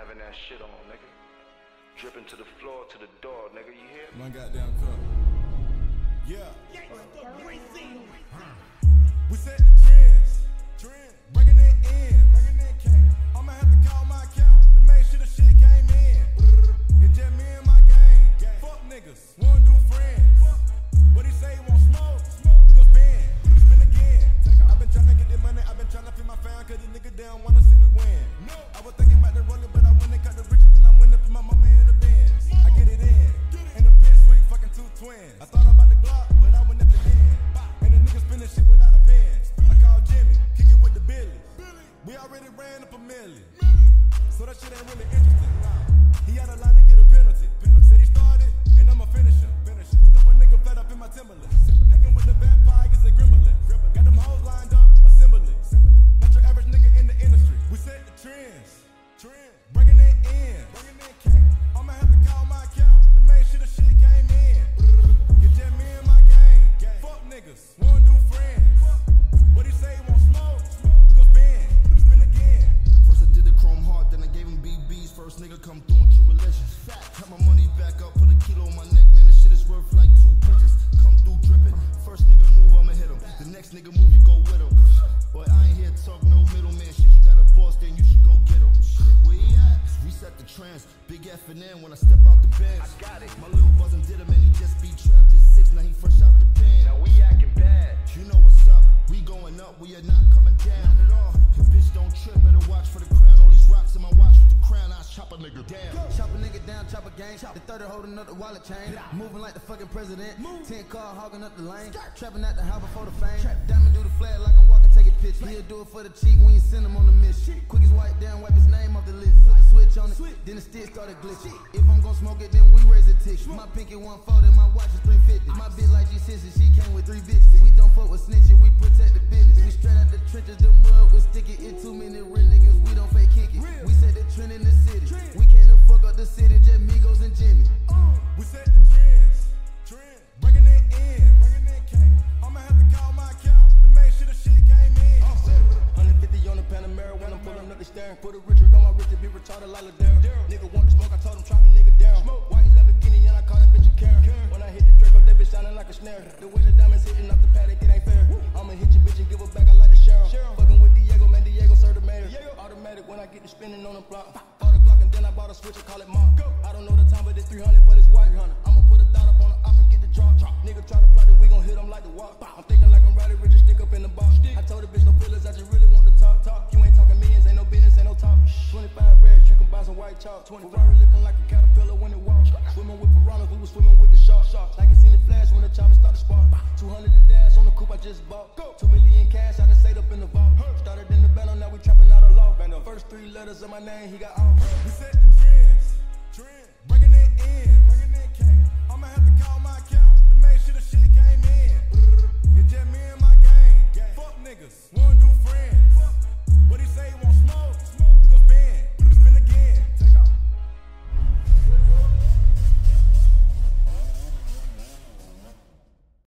having that shit on, nigga. Dripping to the floor, to the door, nigga, you hear? One goddamn cup. Yeah. We set the trends, bringing it in. I'ma have to call my account to make sure the shit came in. It's just me and my gang. Fuck niggas, wanna do friends. What he say, he won't smoke? We gon' spin again. I've been tryna get this money, I've been tryna feed my fam, cause these niggas they don't wanna see me win. I was thinking about the roller, but I went and got the riches, and I went and put my mama in the Benz. I get it in the pit sweet, fucking two twins. I thought about the Glock, but I went at the end. And the niggas spinning shit without a pen. I called Jimmy, kicking with the Billy. We already ran up $1 million, so that shit ain't really interesting. He had a line to get a penalty. Said he started, and I'ma finish him. Stuff a nigga flat up in my Timberlands. Hanging with the vampires and gremlins. Got them hoes lined up, assembly. Not your average nigga in the industry. We set the trends, bringing it in. I'ma have to call my account to make sure the shit came in. It's just me and my gang. Fuck niggas, wanna do friends. What he say, he won't smoke? We gon' spin again. First I did the chrome heart, then I gave him BBs. First nigga come through in tribulations. Got my money back up, put a kilo on my neck, man. This shit is worth like 2 pitches. Come through dripping. First nigga move, I'ma hit him. The next nigga move, you go with him. Boy, I ain't here to talk no middleman shit. You got a boss, then you should go get him. Where he at? Reset the trance. Big F and N when I step out the bed. I got it. My little buzzin' did him and he just be trapped at 6. Now he fresh out the pen. Now we acting bad. You know what's up. We going up. We are not coming down. Not at all. If bitch don't trip, better watch for the crown. All these rocks in my watch with the crown. I chop a nigga down. Chop a nigga down, chop a gang. The 30 holding up the wallet chain. Moving like the fucking president. 10 car hogging up the lane. Trapping at the house before the fame. Diamond do the flag like I'm walking, taking pictures. He'll do it for the cheek when you send him on the mission. Quickest wipe down, wipe his name off the list. Put the switch on it, then the stick started glitching. If I'm gon' smoke it, then we raise a tick. My pinky 140, my watch is 350. My bitch like G6, she came with 3 bitches. We don't fuck with snitching, we protect the business. We straight out the trenches, the mud was sticky. It 2 minute real niggas, we don't fake kick it. We set the trend in the city. We came to fuck up the city, just Migos and Jimmy. We set the trends, bringing it in. I'ma have to call my account to make sure the shit came in. 150 on the Panamera when I'm pulling up the staring. Put a Richard on my wrist to be retarded like a Darren. Nigga want to smoke, I told him try me nigga down. White Lamborghini and I call that bitch a Karen. When I hit the Draco, that bitch sounding like a snare. The way the diamonds hitting off the paddock, it ain't fair. I'ma hit your bitch and give her back, I like the Sharon. Fucking with Diego, man, Diego serve the mayor. Automatic when I get to spinning on the block. Bought a Glock and then I bought a switch and call it Mark. I don't know the time, but it's 300 for this white. I'ma put a thought up on the op and get the drop. Nigga try to plot it, we gon' hit him like the walk. I'm thinking like I'm Roddy Rich, stick up in the box. I told the bitch no feelings, I just really want to talk. You ain't talking millions, ain't no business, ain't no talk. 25 racks, you can buy some white chalk. 20 Ferrari looking like a caterpillar when it walks. Swimming with piranhas, we was swimming with the sharks. Like you seen the flash when the chopper start to spark. 200 the dash on the coupe I just bought. 2 million cash, I just stayed up in the vault. Started in the battle, now we trapping out of law. First 3 letters of my name, he got off. We set the trends, bringing it in. I'ma have to call my account to make sure the shit came in.